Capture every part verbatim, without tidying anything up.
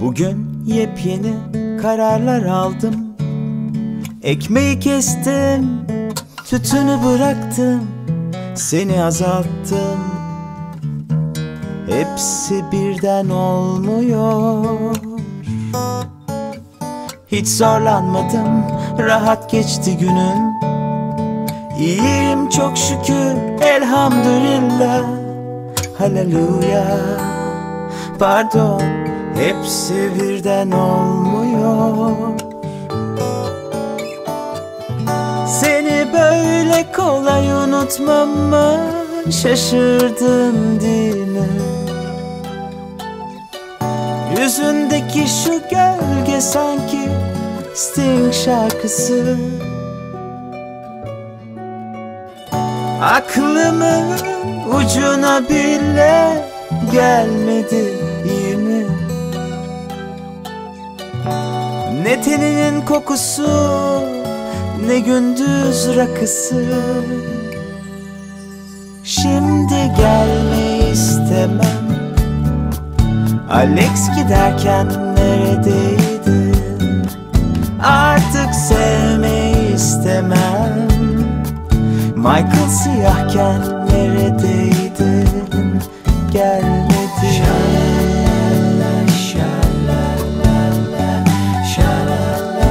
Bugün yepyeni kararlar aldım. Ekmeği kestim, tütünü bıraktım, seni azalttım. Hepsi birden olmuyor. Hiç zorlanmadım, rahat geçti günüm. İyiyim çok şükür, elhamdülillah. Haleluya. Pardon, hepsi birden olmuyor. Seni böyle kolay unutmama şaşırdın değil mi? Yüzündeki şu gölge sanki Sting şarkısı. Aklımın ucuna bile gelmedi, iyi mi? Ne teninin kokusu, ne gündüz rakısı. Şimdi gelmeyi istemem. Alex giderken neredeydin? Artık sevmeyi istemem. Michael siyahken neredeydin? Gelmedin. Şalala, şalala, şalala,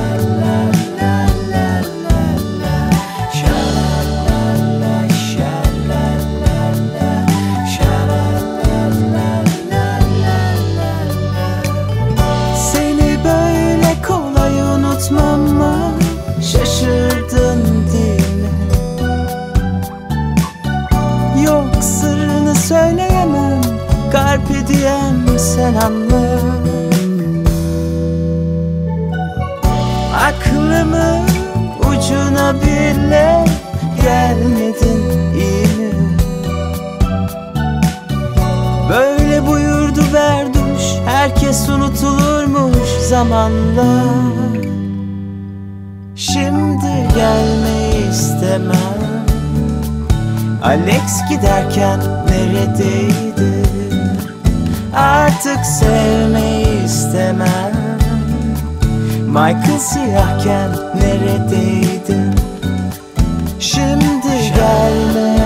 şalala, şalala. Seni böyle kolay unutmama şaşırdın değil mi? Yok, sırrını söyleyemem. Carpe diem, sen anla. Aklımın ucuna bile gelmedin, iyi mi? Böyle buyurdu Berduş, herkes unutulurmuş zamanla. Şimdi gelmeyi istemem. Alex giderken neredeydin? Artık sevmeyi istemem. Michael siyahken neredeydin? Şimdi gelme.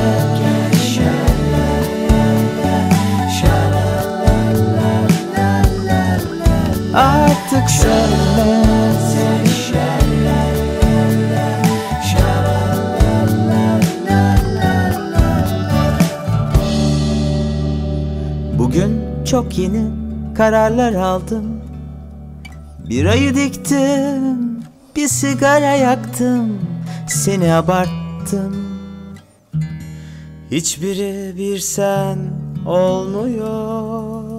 Artık sevme. Bugün çok yeni kararlar aldım. Bir ayı diktim, bir sigara yaktım, seni abarttım. Hiçbiri bir sen olmuyor.